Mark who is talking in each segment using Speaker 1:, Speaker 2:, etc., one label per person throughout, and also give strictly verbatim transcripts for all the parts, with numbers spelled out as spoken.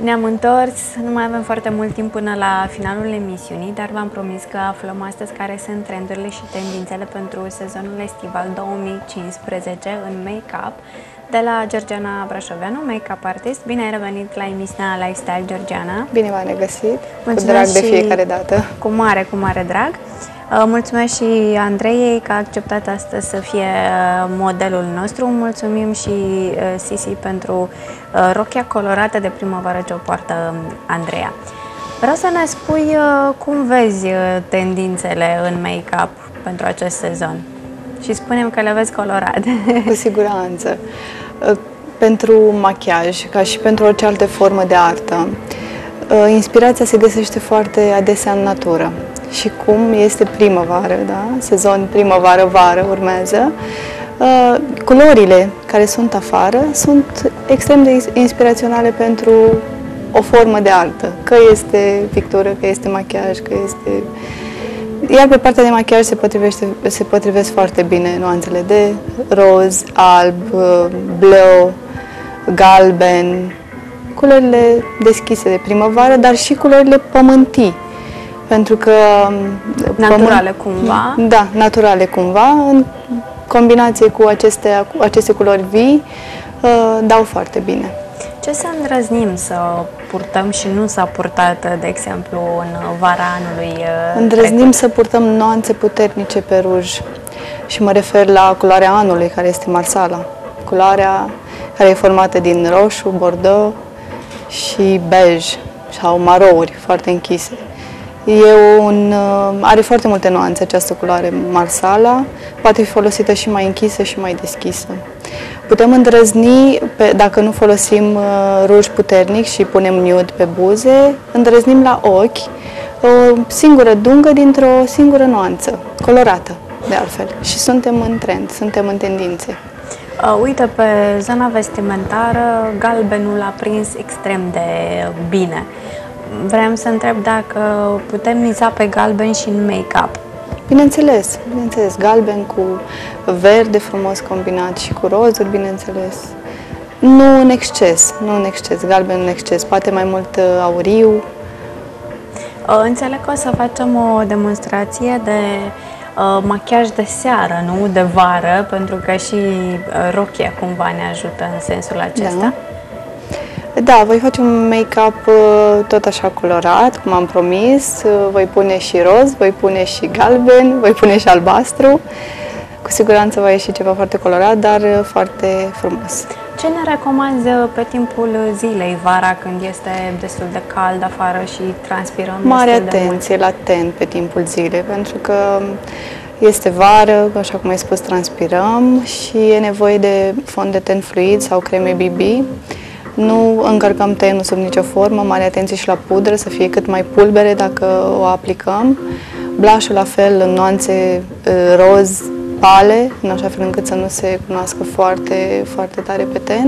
Speaker 1: Ne-am întors, nu mai avem foarte mult timp până la finalul emisiunii, dar v-am promis că aflăm astăzi care sunt trendurile și tendințele pentru sezonul estival două mii cincisprezece în make-up de la Georgiana Brașoveanu, make-up artist. Bine ai revenit la emisiunea Lifestyle, Georgiana!
Speaker 2: Bine v-am regăsit!
Speaker 1: Mulțumesc,
Speaker 2: cu drag de fiecare dată!
Speaker 1: Cu mare, cu mare drag! Mulțumesc și Andreiei că a acceptat astăzi să fie modelul nostru. Mulțumim și Sisi pentru rochia colorată de primăvară ce o poartă Andreea. Vreau să ne spui cum vezi tendințele în make-up pentru acest sezon și spunem că le vezi colorate.
Speaker 2: Cu siguranță. Pentru machiaj, ca și pentru orice altă formă de artă, inspirația se găsește foarte adesea în natură. Și cum este primăvară, da? Sezon primăvară-vară urmează, uh, culorile care sunt afară sunt extrem de inspiraționale pentru o formă de artă. Că este pictură, că este machiaj, că este... Iar pe partea de machiaj se, potrivește, se potrivesc foarte bine nuanțele de roz, alb, bleu, galben, culorile deschise de primăvară, dar și culorile pământii. Pentru că...
Speaker 1: Naturale pământ, cumva.
Speaker 2: Da, naturale cumva, în combinație cu aceste, cu aceste culori vii, dau foarte bine.
Speaker 1: Ce să îndrăznim să purtăm și nu s-a purtat, de exemplu, în vara anului
Speaker 2: Îndrăznim
Speaker 1: trecut?
Speaker 2: Să purtăm nuanțe puternice pe ruj. Și mă refer la culoarea anului, care este marsala. Culoarea care e formată din roșu, bordeaux și bej sau marouri foarte închise. E un, are foarte multe nuanțe această culoare marsala, poate fi folosită și mai închisă și mai deschisă. Putem îndrăzni, pe, dacă nu folosim ruj puternic și punem nude pe buze, îndrăznim la ochi o singură dungă dintr-o singură nuanță, colorată de altfel. Și suntem în trend, suntem în tendințe.
Speaker 1: Uh, uite, pe zona vestimentară, galbenul a prins extrem de bine. Vreau să întreb dacă putem miza pe galben și în make-up.
Speaker 2: Bineînțeles, bineînțeles, galben cu verde frumos combinat și cu rozuri, bineînțeles. Nu în exces, nu în exces, galben în exces, poate mai mult auriu.
Speaker 1: Înțeleg că o să facem o demonstrație de uh, machiaj de seară, nu de vară, pentru că și rochia cumva ne ajută în sensul acesta.
Speaker 2: Da. Da, voi face un make-up tot așa colorat, cum am promis. Voi pune și roz, voi pune și galben, voi pune și albastru. Cu siguranță va ieși ceva foarte colorat, dar foarte frumos.
Speaker 1: Ce ne recomanzi pe timpul zilei, vara, când este destul de cald afară și transpirăm
Speaker 2: Mare
Speaker 1: destul de
Speaker 2: atenție la ten pe timpul zilei, pentru că este vară, așa cum ai spus, transpirăm și e nevoie de fond de ten fluid sau creme B B. Nu încărcăm tenul sub nicio formă, mare atenție și la pudră, să fie cât mai pulbere dacă o aplicăm. Blush-ul la fel, în nuanțe roz, pale, în așa fel încât să nu se cunoască foarte, foarte tare pe ten.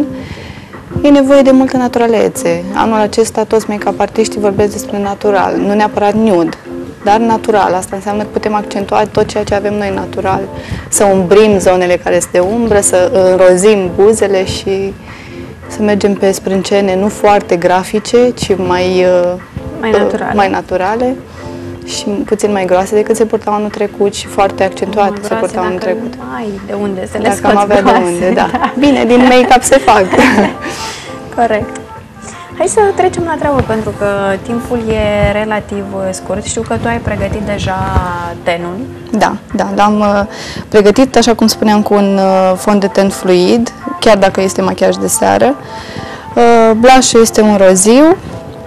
Speaker 2: E nevoie de multă naturalețe. Anul acesta toți make-up artiștii vorbesc despre natural, nu neapărat nude, dar natural. Asta înseamnă că putem accentua tot ceea ce avem noi natural. Să umbrim zonele care sunt de umbră, să înrozim buzele și să mergem pe sprâncene nu foarte grafice, ci mai,
Speaker 1: mai, naturale.
Speaker 2: mai naturale și puțin mai groase decât se purtau anul trecut și foarte accentuate se purtau anul trecut.
Speaker 1: Ai de unde să le
Speaker 2: Dacă am avea
Speaker 1: groase.
Speaker 2: de unde, da. Bine, din make-up se fac.
Speaker 1: Corect. Hai să trecem la treabă, pentru că timpul e relativ scurt. Știu că tu ai pregătit deja tenul.
Speaker 2: Da, da, l-am uh, pregătit, așa cum spuneam, cu un uh, fond de ten fluid, chiar dacă este machiaj de seară. Uh, Blush-ul este un roziu.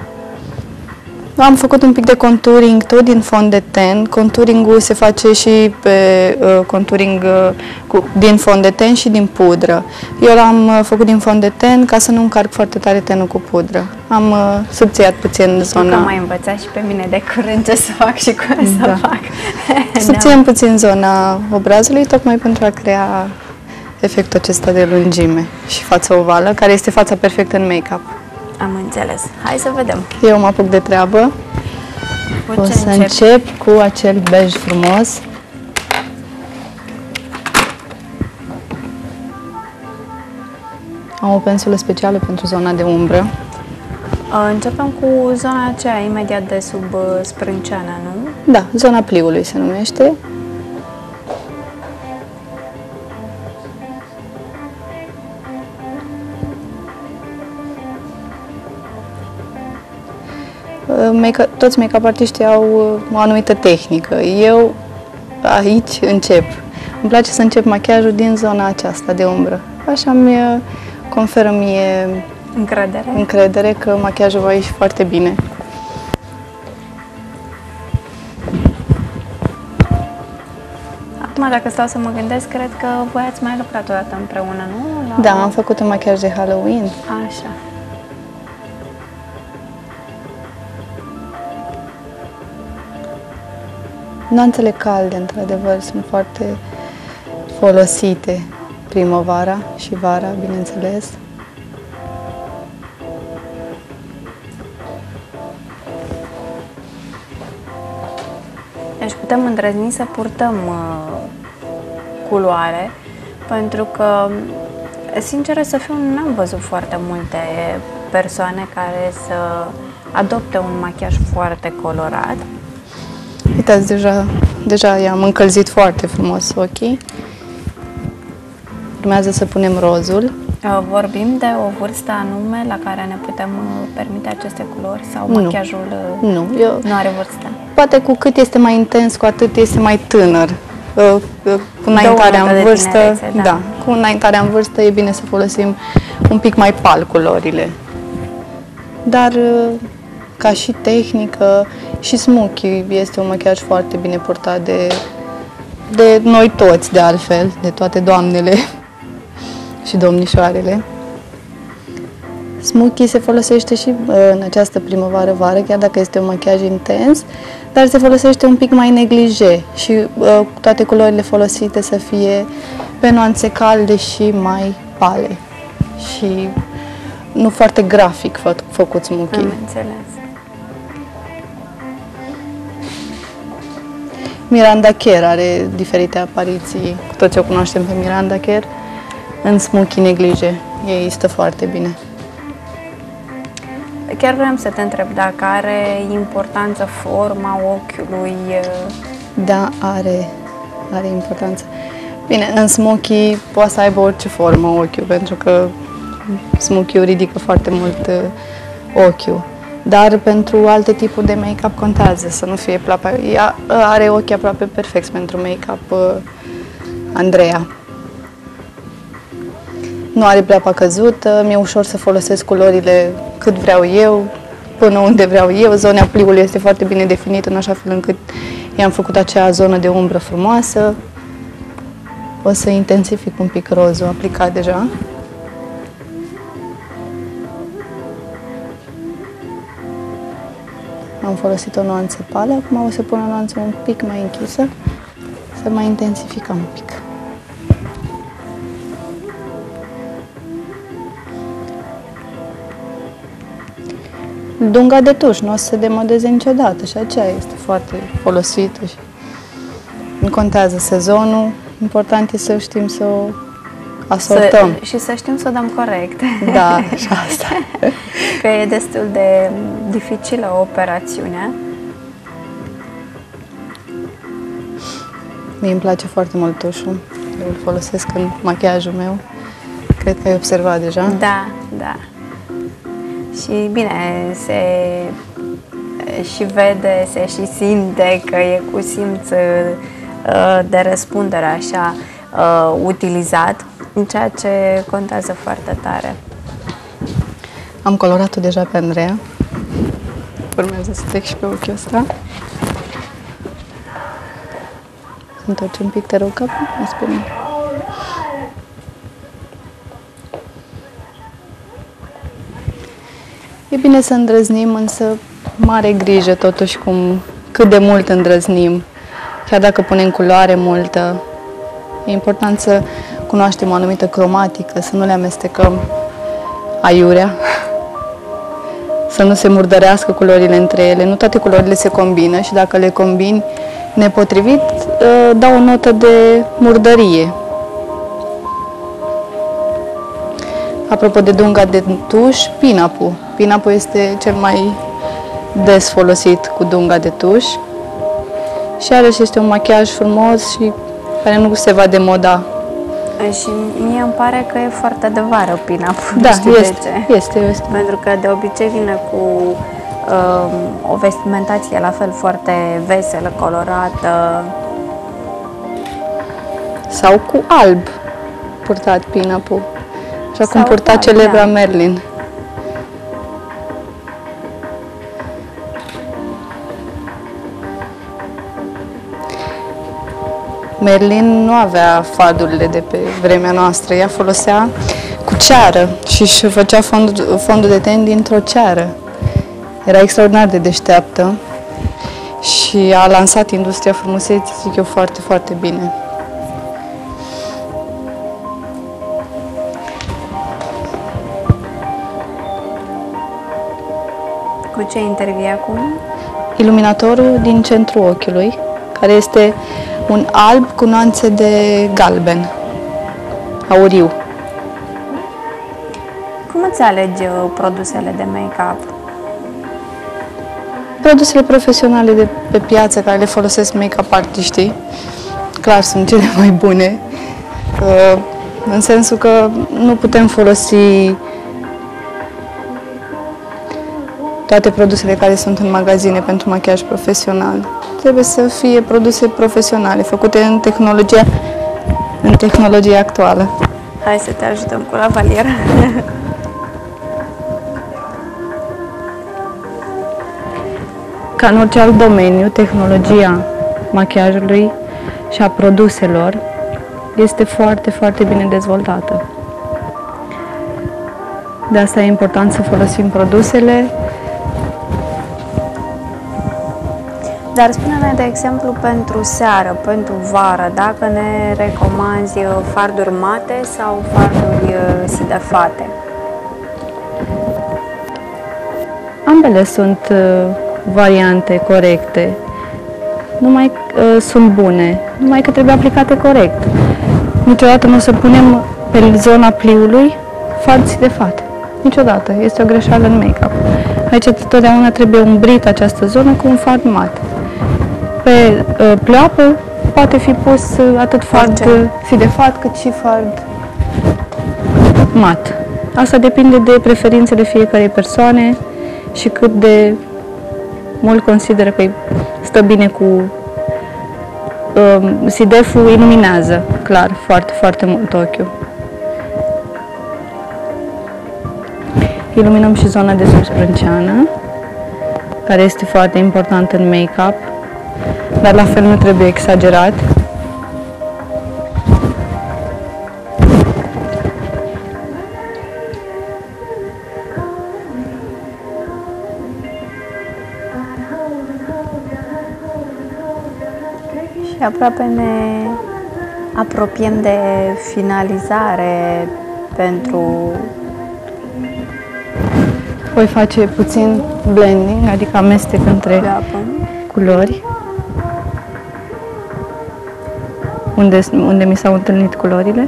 Speaker 2: Am făcut un pic de contouring tot din fond de ten. Contouring-ul se face și pe uh, contouring uh, cu, din fond de ten și din pudră. Eu l-am uh, făcut din fond de ten ca să nu încarc foarte tare tenul cu pudră. Am uh, subțiat puțin zona...
Speaker 1: Știu că m-ai învățat și pe mine de curând ce să fac și cum da. să fac.
Speaker 2: Subțiem da. puțin zona obrazului, tocmai pentru a crea efectul acesta de lungime și față ovală, care este fața perfectă în make-up.
Speaker 1: Am înțeles. Hai să vedem.
Speaker 2: Eu mă apuc de treabă.
Speaker 1: Cu
Speaker 2: o
Speaker 1: ce
Speaker 2: să
Speaker 1: încep?
Speaker 2: încep cu acel bej frumos. Am o pensulă specială pentru zona de umbră.
Speaker 1: Începem cu zona aceea imediat de sub sprânceană, nu?
Speaker 2: Da, zona pliului se numește. Make- toți make-up artiștii au o anumită tehnică. Eu aici încep. Îmi place să încep machiajul din zona aceasta de umbră. Așa mi conferă mie
Speaker 1: încredere,
Speaker 2: încredere că machiajul va ieși foarte bine.
Speaker 1: Acum, dacă stau să mă gândesc, cred că voi ați mai lucrat o dată împreună, nu? La...
Speaker 2: Da, am făcut un machiaj de Halloween.
Speaker 1: Așa.
Speaker 2: Nuanțele calde, într-adevăr, sunt foarte folosite primăvara și vara, bineînțeles.
Speaker 1: Deci putem îndrăzni să purtăm uh, culoare, pentru că, sinceră să fiu, n-am văzut foarte multe persoane care să adopte un machiaj foarte colorat.
Speaker 2: Uitați, deja, deja i-am încălzit foarte frumos ochii. Urmează să punem rozul.
Speaker 1: Vorbim de o vârstă anume la care ne putem permite aceste culori sau
Speaker 2: Nu.
Speaker 1: machiajul
Speaker 2: Nu, eu,
Speaker 1: nu are vârstă?
Speaker 2: poate cu cât este mai intens, cu atât este mai tânăr. Cu înaintarea în vârstă,
Speaker 1: tinerețe, da.
Speaker 2: da, cu înaintarea în vârstă e bine să folosim un pic mai pal culorile. Dar ca și tehnică, și Smokey este un machiaj foarte bine purtat de, de noi toți, de altfel, de toate doamnele și domnișoarele. Smokey se folosește și în această primăvară-vară, chiar dacă este un machiaj intens, dar se folosește un pic mai neglige și uh, toate culorile folosite să fie pe nuanțe calde și mai pale. Și nu foarte grafic fă, făcut Smokey.
Speaker 1: Am înțeles.
Speaker 2: Miranda Kerr are diferite apariții, cu toți o cunoaștem pe Miranda Kerr, în Smokey neglige. Ei stă foarte bine.
Speaker 1: Chiar vreau să te întreb dacă are importanță forma ochiului.
Speaker 2: Da, are, are importanță. Bine, în Smokey poate să aibă orice formă ochiul, pentru că Smokey-ul ridică foarte mult uh, ochiul. Dar pentru alte tipuri de make-up contează să nu fie plapa. Ea are ochii aproape perfecți pentru make-up, uh, Andreea. Nu are pleapa căzută, mi-e ușor să folosesc culorile cât vreau eu, până unde vreau eu. Zona pliului este foarte bine definită, în așa fel încât i-am făcut acea zonă de umbră frumoasă. O să intensific un pic rozul aplicat deja. Am folosit o nuanță pală, acum o să pun o nuanță un pic mai închisă, să mai intensificăm un pic. Dunga de tuș nu o să se demodeze niciodată și aceea este foarte folosită și nu contează sezonul, important e să știm să o asortăm.
Speaker 1: Să, și să știm să o dăm corect.
Speaker 2: Da, și asta.
Speaker 1: Că e destul de dificilă operațiunea.
Speaker 2: Mie îmi place foarte mult tușul, eu îl folosesc în machiajul meu, cred că ai observat deja.
Speaker 1: Da, da. Și bine, se și vede, se și simte că e cu simț uh, de răspundere așa uh, utilizat, ceea ce contează foarte tare.
Speaker 2: Am colorat-o deja pe Andreea. Urmează să trec și pe ochiul ăsta. Întorci un pic, te rog, capul, îmi spune. E bine să îndrăznim, însă mare grijă totuși cum, cât de mult îndrăznim. Chiar dacă punem culoare multă, e important să cunoaștem o anumită cromatică, să nu le amestecăm aiurea, să nu se murdărească culorile între ele. Nu toate culorile se combină și dacă le combini nepotrivit, dau o notă de murdărie. Apropo de dunga de tuș, pin-up-ul. Pin-up-ul este cel mai des folosit cu dunga de tuș. Și iarăși este un machiaj frumos și care nu se va demoda.
Speaker 1: Și mie îmi pare că e foarte de vară pin-up-ul.
Speaker 2: Da,
Speaker 1: nu știu
Speaker 2: este,
Speaker 1: de ce.
Speaker 2: este, este.
Speaker 1: Pentru că de obicei vine cu um, o vestimentație la fel foarte veselă, colorată.
Speaker 2: Sau cu alb purtat pin-up-ul. Așa cum
Speaker 1: Sau
Speaker 2: purta
Speaker 1: alb,
Speaker 2: celebra
Speaker 1: da.
Speaker 2: Merlin. Merlin nu avea fardurile de pe vremea noastră, ea folosea cu ceară și își făcea fondul, fondul de ten dintr-o ceară. Era extraordinar de deșteaptă și a lansat industria frumuseții, zic eu, foarte, foarte bine.
Speaker 1: Cu ce intervii acum?
Speaker 2: Iluminatorul din centrul ochiului, care este un alb cu nuanțe de galben, auriu.
Speaker 1: Cum îți alegi uh, produsele de make-up?
Speaker 2: Produsele profesionale de pe piață care le folosesc make-up artiștii, clar sunt cele mai bune, uh, în sensul că nu putem folosi toate produsele care sunt în magazine pentru machiaj profesional. Trebuie să fie produse profesionale, făcute în tehnologia, în tehnologia actuală.
Speaker 1: Hai să te ajutăm cu lavalieră.
Speaker 2: Ca în orice alt domeniu, tehnologia machiajului și a produselor este foarte, foarte bine dezvoltată. De asta e important să folosim produsele.
Speaker 1: Dar spune-ne, de exemplu, pentru seară, pentru vară, dacă ne recomanzi farduri mate sau farduri sidefate?
Speaker 2: Ambele sunt uh, variante corecte, numai uh, sunt bune, numai că trebuie aplicate corect. Niciodată nu o să punem pe zona pliului fard sidefat. Niciodată. Este o greșeală în make-up. Aici totdeauna trebuie umbrit această zonă cu un fard mat. Pe uh, pleoapă poate fi pus uh, atât fard sidefat cât și fard mat. Asta depinde de preferințele fiecarei persoane și cât de mult consideră că stă bine cu uh, sideful. Iluminează, clar, foarte, foarte mult ochiul. Iluminăm și zona de sub sprânceană, care este foarte importantă în make-up, dar la fel nu trebuie exagerat.
Speaker 1: Și aproape ne apropiem de finalizare pentru...
Speaker 2: Voi face puțin blending, adică amestec între
Speaker 1: pleoapă.
Speaker 2: culori, unde, unde mi s-au întâlnit culorile.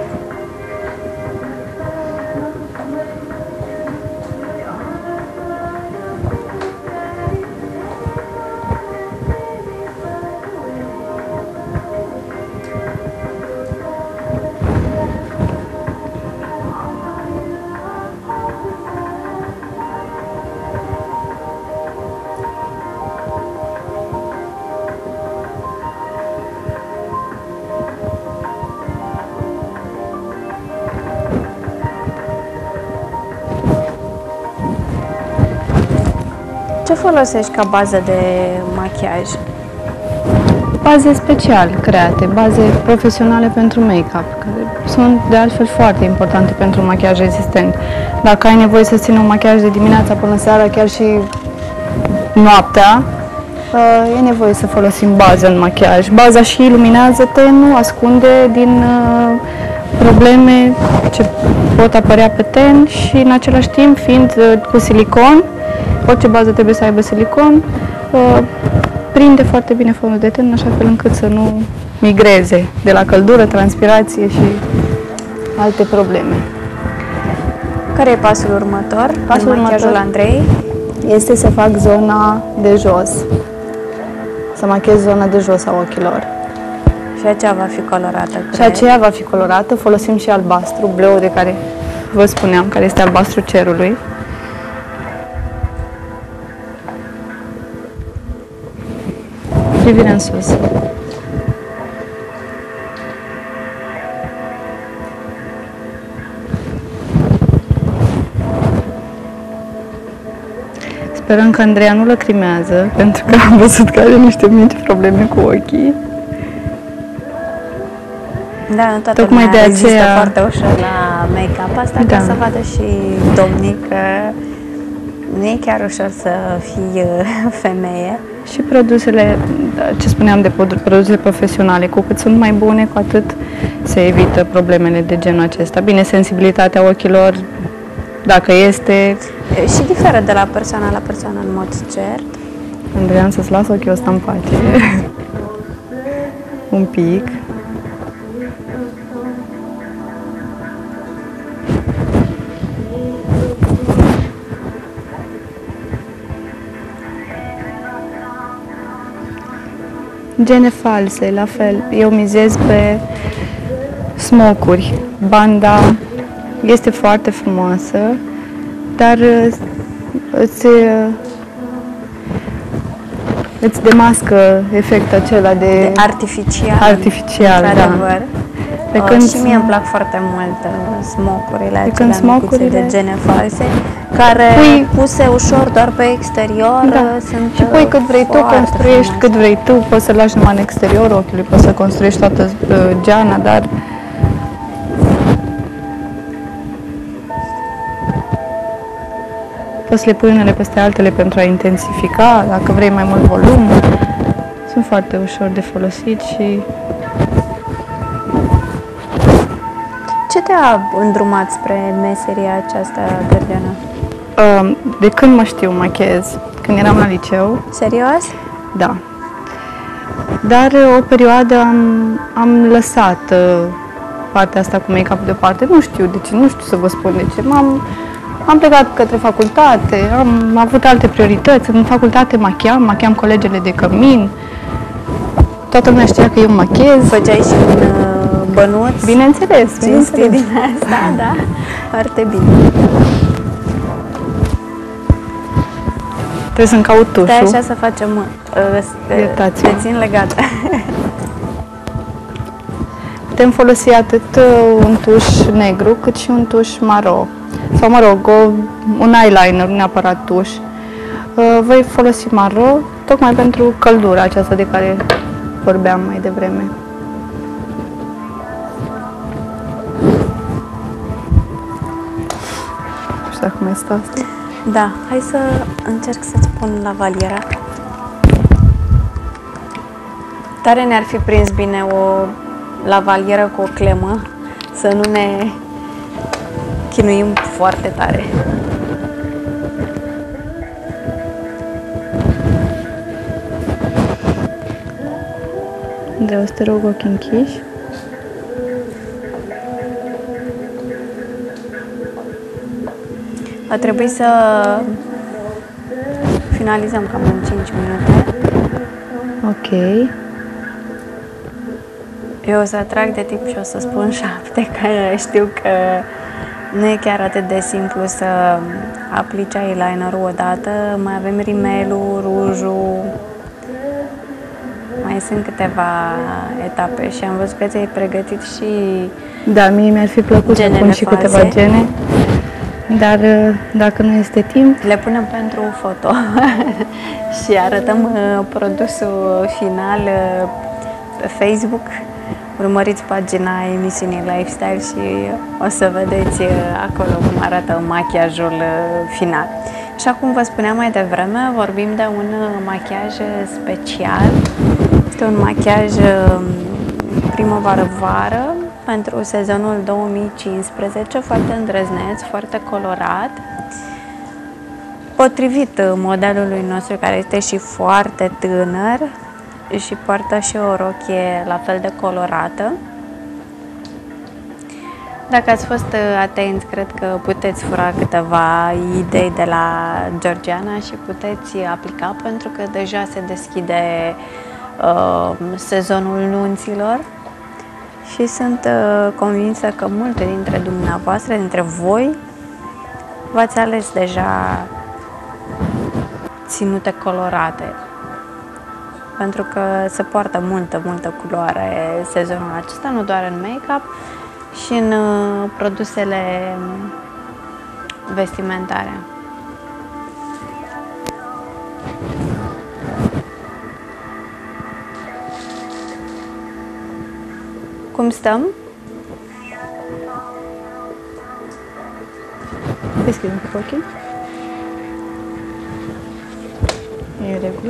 Speaker 1: Ce folosești ca bază de machiaj?
Speaker 2: Baze special create, baze profesionale pentru make-up, care sunt de altfel foarte importante pentru machiaj rezistent. Dacă ai nevoie să ții un machiaj de dimineața până seara, chiar și noaptea, e nevoie să folosim bază în machiaj. Baza și iluminează-te, nu ascunde din probleme ce pot apărea pe ten și în același timp, fiind cu silicon, orice bază trebuie să aibă silicon, prinde foarte bine fondul de ten, în așa fel încât să nu migreze de la căldură, transpirație și alte probleme.
Speaker 1: Care e pasul următor?
Speaker 2: Pasul
Speaker 1: în machiajul
Speaker 2: următor
Speaker 1: Andrei?
Speaker 2: este să fac zona de jos. Să machez zona de jos a ochilor.
Speaker 1: Și aceea va fi colorată,
Speaker 2: Și
Speaker 1: cred.
Speaker 2: aceea va fi colorată. Folosim și albastru, bleu de care vă spuneam, care este albastru cerului. Privire în sus. Sperăm că Andreea nu lăcrimează, pentru că am văzut că are niște mici probleme cu ochii.
Speaker 1: Da, nu toată
Speaker 2: Tocmai
Speaker 1: lumea
Speaker 2: de
Speaker 1: rezistă
Speaker 2: aceea-
Speaker 1: foarte ușor la make-up asta,
Speaker 2: Da.
Speaker 1: ca să vadă și domnii că nu e chiar ușor să fii uh, femeie.
Speaker 2: Și produsele, ce spuneam de produ- produsele profesionale, cu cât sunt mai bune, cu atât se evită problemele de genul acesta. Bine, sensibilitatea ochilor, dacă este...
Speaker 1: Și diferă de la persoană la persoană în mod cert.
Speaker 2: Andreea, să-ți las ochii ăsta în pace. Un pic. Gene false, la fel. Eu mizez pe smocuri. Banda este foarte frumoasă, dar uh, îți, uh, îți demască efectul acela de,
Speaker 1: De artificial.
Speaker 2: artificial, da.
Speaker 1: într-adevăr.
Speaker 2: Pe
Speaker 1: Uh,
Speaker 2: când
Speaker 1: și mie îmi plac foarte mult uh, smocurile acelea
Speaker 2: când
Speaker 1: micuțe
Speaker 2: smocurile-
Speaker 1: de gene false, care
Speaker 2: Pui-
Speaker 1: puse ușor doar pe exterior
Speaker 2: Da.
Speaker 1: uh, sunt
Speaker 2: Și pui cât vrei tu,
Speaker 1: foarte
Speaker 2: construiești
Speaker 1: frumoase.
Speaker 2: cât vrei tu, poți să lași numai în exterior ochiului, poți să construiești toată uh, geana, dar poți să le pui unele peste altele pentru a intensifica, dacă vrei mai mult volum. Sunt foarte ușor de folosit și
Speaker 1: Ce te-a îndrumat spre meseria aceasta, Gărgeana?
Speaker 2: uh, de când mă știu machez, când eram la liceu,
Speaker 1: Serios?
Speaker 2: da. Dar uh, o perioadă am, am lăsat uh, partea asta cu make-up deoparte. Nu știu de ce, nu știu să vă spun de ce. M-am, am plecat către facultate, am avut alte priorități. În facultate machiam, machiam colegele de cămin. Toată lumea știa că eu machez.
Speaker 1: Făceai și un uh, bănuț
Speaker 2: Bineînțeles,
Speaker 1: cinstit
Speaker 2: bineînțeles.
Speaker 1: din asta, da? Foarte bine.
Speaker 2: Trebuie să-mi caut
Speaker 1: Stai
Speaker 2: tușul.
Speaker 1: așa să facem, uh, uh,
Speaker 2: Iertați-mă.
Speaker 1: te țin legată.
Speaker 2: Putem folosi atât uh, un tuș negru cât și un tuș maro. Sau, mă rog, o, un eyeliner, nu neapărat tuș. Uh, voi folosi maro tocmai pentru căldura aceasta de care vorbeam mai devreme. Nu știu dacă mai stă asta.
Speaker 1: Da, hai să încerc să-ți pun lavaliera. Tare ne-ar fi prins bine o lavalieră cu o clemă, să nu ne chinuim foarte tare.
Speaker 2: Andrei, o să te rog ochii închiși.
Speaker 1: Va trebui să finalizăm cam în cinci minute.
Speaker 2: Ok.
Speaker 1: Eu o să atrag de tip și o să spun șapte, că știu că nu e chiar atât de simplu să aplici eyelinerul odată. Mai avem rimelul, rujul, mai sunt câteva etape și am văzut că ți-ai pregătit și
Speaker 2: Da, mie mi-ar fi plăcut să
Speaker 1: Genele
Speaker 2: pun și
Speaker 1: false.
Speaker 2: câteva gene, dar uh, dacă nu este timp,
Speaker 1: le punem pentru foto și arătăm uh, produsul final uh, pe Facebook. Urmăriți pagina emisiunii Lifestyle și o să vedeți uh, acolo cum arată machiajul uh, final. Așa cum vă spuneam mai devreme, vorbim de un uh, machiaj special. Este un machiaj uh, primăvară-vară pentru sezonul două mii cincisprezece, foarte îndrăzneț, foarte colorat, potrivit modelului nostru, care este și foarte tânăr și poartă și o rochie la fel de colorată. Dacă ați fost atenți, cred că puteți fura câteva idei de la Georgiana și puteți aplica, pentru că deja se deschide uh, sezonul nunților și sunt uh, convinsă că multe dintre dumneavoastră, dintre voi, v-ați ales deja ținute colorate, pentru că se poartă multă, multă culoare sezonul acesta, nu doar în make-up, și în uh, produsele vestimentare. Cum stăm?
Speaker 2: Deschid un pic ochii. E în regulă.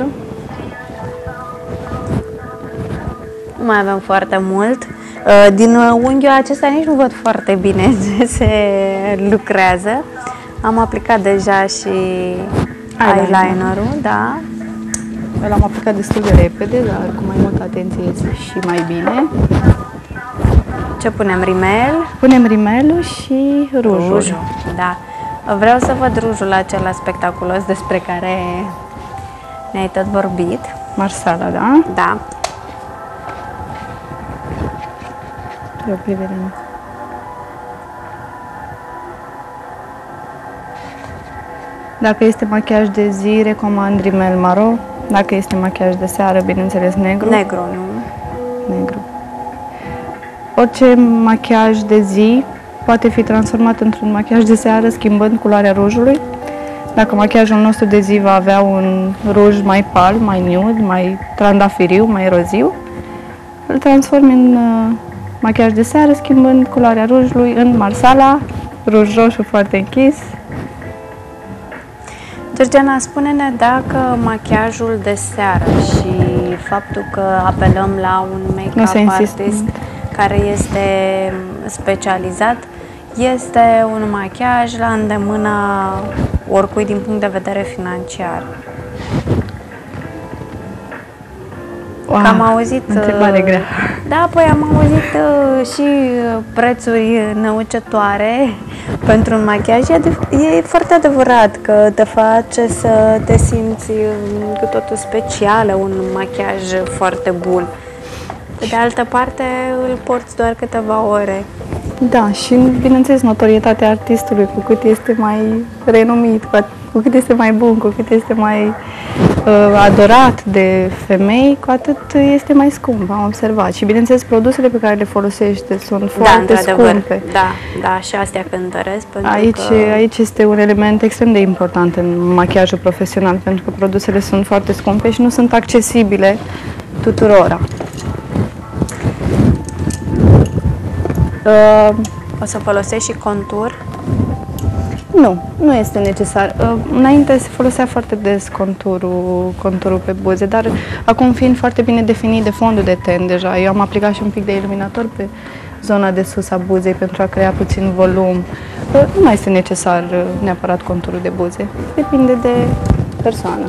Speaker 1: Nu mai avem foarte mult. Din unghiul acesta nici nu văd foarte bine ce se lucrează. Am aplicat deja și eyeliner-ul, da.
Speaker 2: L-am aplicat destul de repede, dar cu mai multă atenție iese și mai bine.
Speaker 1: Ce punem? Rimel?
Speaker 2: Punem rimelul și rujul.
Speaker 1: Rujul, da. Vreau să văd rujul acela spectaculos despre care ne-ai tot vorbit.
Speaker 2: Marsala, da?
Speaker 1: Da.
Speaker 2: E o privire. Dacă este machiaj de zi, recomand rimel maro. Dacă este machiaj de seară, bineînțeles negru.
Speaker 1: Negru, nu?
Speaker 2: Negru. Orice machiaj de zi poate fi transformat într-un machiaj de seară schimbând culoarea rujului. Dacă machiajul nostru de zi va avea un ruj mai pal, mai nude, mai trandafiriu, mai roziu, îl transformi în uh, machiaj de seară schimbând culoarea rujului în marsala, ruj roșu foarte închis.
Speaker 1: Georgiana, spune-ne dacă machiajul de seară și faptul că apelăm la un make-up artist care este specializat, este un machiaj la îndemâna oricui din punct de vedere financiar.
Speaker 2: Wow,
Speaker 1: am auzit,
Speaker 2: întrebare grea.
Speaker 1: Da, păi am auzit uh, și prețuri năucătoare pentru un machiaj. E, e foarte adevărat că te face să te simți cu totul specială, un machiaj foarte bun. Pe de altă parte, îl porți doar câteva ore.
Speaker 2: Da, și bineînțeles, notorietatea artistului, cu cât este mai renumit, cu cât este mai bun, cu cât este mai uh, adorat de femei, cu atât este mai scump, am observat. Și bineînțeles, produsele pe care le folosește sunt foarte
Speaker 1: da,
Speaker 2: scumpe.
Speaker 1: Da, da, și astea cântăresc. Pentru
Speaker 2: aici,
Speaker 1: că...
Speaker 2: aici este un element extrem de important în machiajul profesional, pentru că produsele sunt foarte scumpe și nu sunt accesibile tuturora.
Speaker 1: Uh, o să folosești și contur?
Speaker 2: Nu, nu este necesar. Uh, înainte se folosea foarte des conturul, conturul pe buze, dar acum fiind foarte bine definit de fondul de ten deja, eu am aplicat și un pic de iluminator pe zona de sus a buzei pentru a crea puțin volum. Uh, nu mai este necesar uh, neapărat conturul de buze. Depinde de persoană.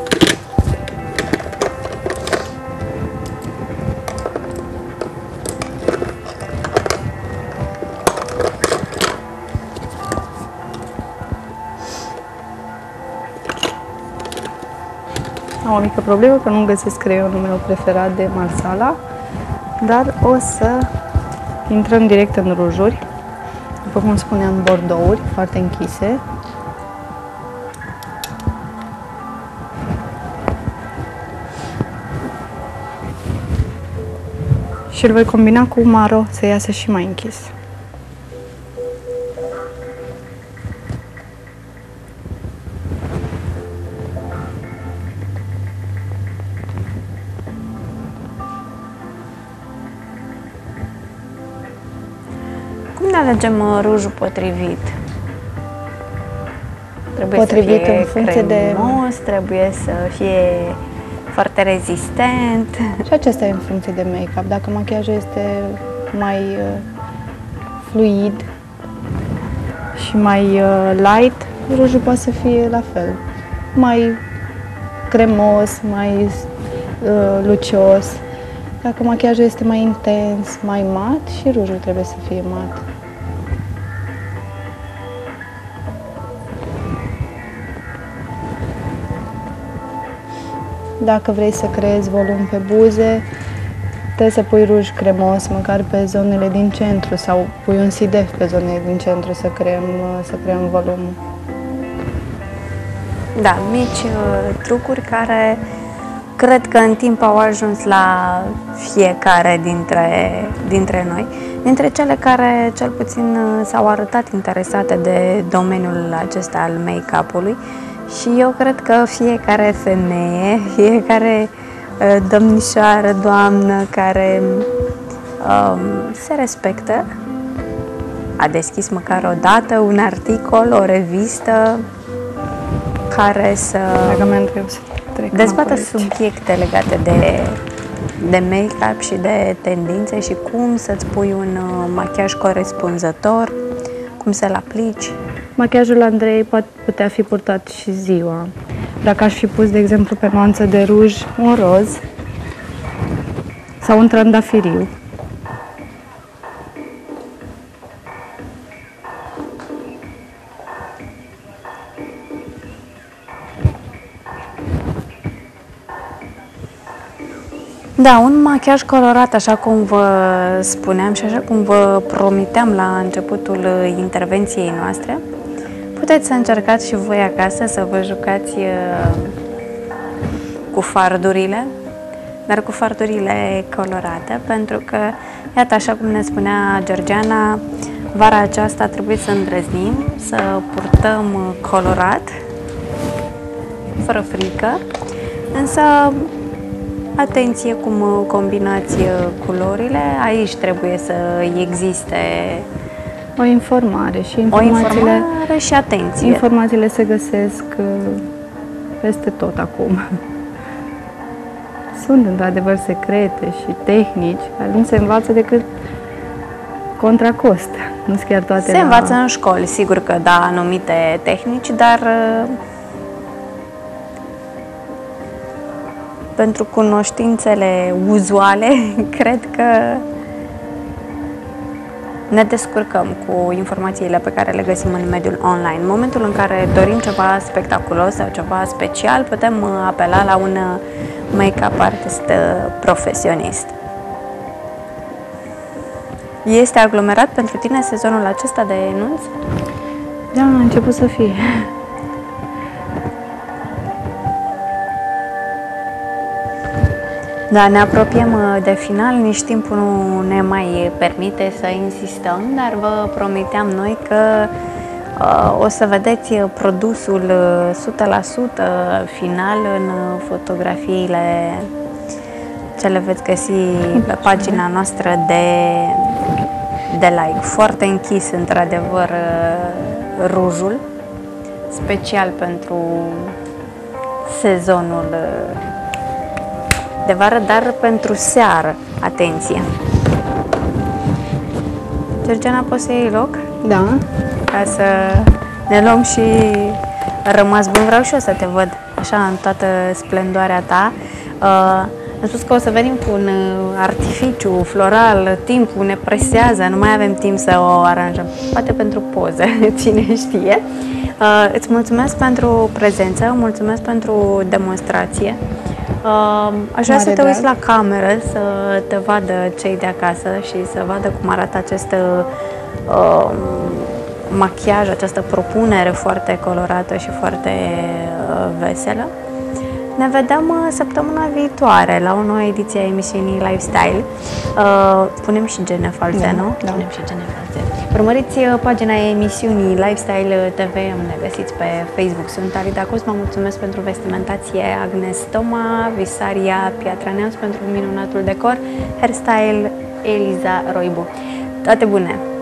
Speaker 2: Am o mică problemă că nu găsesc creionul meu preferat de Marsala, dar o să intrăm direct în rujuri, după cum spuneam, bordouri foarte închise. Și îl voi combina cu maro să iasă și mai închis.
Speaker 1: Cum ne alegem rujul potrivit? Trebuie
Speaker 2: Potrivit
Speaker 1: să fie
Speaker 2: în funcție
Speaker 1: cremos,
Speaker 2: de...
Speaker 1: trebuie să fie foarte rezistent.
Speaker 2: Și acesta e în funcție de make-up. Dacă machiajul este mai uh, fluid și mai uh, light, rujul poate să fie la fel. Mai cremos, mai uh, lucios. Dacă machiajul este mai intens, mai mat, și rujul trebuie să fie mat. dacă vrei să creezi volum pe buze, trebuie să pui ruj cremos, măcar pe zonele din centru, sau pui un sidef pe zonele din centru să creăm, să creăm volumul.
Speaker 1: Da, mici uh, trucuri care cred că în timp au ajuns la fiecare dintre, dintre noi, dintre cele care cel puțin s-au arătat interesate de domeniul acesta al make-up-ului, și eu cred că fiecare femeie, fiecare uh, domnișoară, doamnă care um, se respectă a deschis măcar o dată un articol, o revistă care să dezbată subiecte legate de, de make-up și de tendințe și cum să-ți pui un machiaj corespunzător, cum să-l aplici.
Speaker 2: Machiajul Andrei poate putea fi purtat și ziua. Dacă aș fi pus, de exemplu, pe nuanță de ruj un roz sau un trandafiriu,
Speaker 1: Da, un machiaj colorat, așa cum vă spuneam și așa cum vă promiteam la începutul intervenției noastre. Puteți să încercați și voi acasă să vă jucați cu fardurile, dar cu fardurile colorate, pentru că, iată, așa cum ne spunea Georgiana, vara aceasta trebuie să îndrăznim, să purtăm colorat, fără frică, însă atenție cum combinați culorile, aici trebuie să existe
Speaker 2: o informare și
Speaker 1: informațiile, o informare și atenție.
Speaker 2: Informațiile se găsesc peste tot acum. Sunt într-adevăr secrete și tehnici care nu se învață decât contra cost. Nu sunt chiar toate.
Speaker 1: Se învață în școli, sigur că da, anumite tehnici, dar pentru cunoștințele uzuale, cred că ne descurcăm cu informațiile pe care le găsim în mediul online. În momentul în care dorim ceva spectaculos sau ceva special, putem apela la un make-up artist profesionist. Este aglomerat pentru tine sezonul acesta de nunți?
Speaker 2: Da, a început să fie.
Speaker 1: Da, ne apropiem de final, nici timpul nu ne mai permite să insistăm, dar vă promiteam noi că uh, o să vedeți produsul o sută la sută final în fotografiile ce le veți găsi pe pagina noastră de, de like. Foarte închis, într-adevăr, rujul, special pentru sezonul de vară, dar pentru seară. Atenție! Georgiana, poți să iei loc?
Speaker 2: Da.
Speaker 1: Ca să ne luăm și rămas bun. Vreau și eu să te văd așa în toată splendoarea ta. Uh, am spus că o să venim cu un artificiu floral, timpul ne presează, nu mai avem timp să o aranjăm. Poate pentru poză, cine știe. Uh, îți mulțumesc pentru prezență, mulțumesc pentru demonstrație. Uh, aș vrea să te uiți la cameră, să te vadă cei de acasă și să vadă cum arată acest uh, machiaj, această propunere foarte colorată și foarte uh, veselă. Ne vedem uh, săptămâna viitoare la o nouă ediție a emisiunii Lifestyle. Uh, punem și gene false,
Speaker 2: da,
Speaker 1: nu?
Speaker 2: Da.
Speaker 1: Punem și gene false. Urmăriți pagina emisiunii Lifestyle T V, ne găsiți pe Facebook. Sunt Alida Cosma, mulțumesc pentru vestimentație Agnes Toma, Visaria Piatra Neamț pentru minunatul decor, hairstyle Eliza Roibu. Toate bune!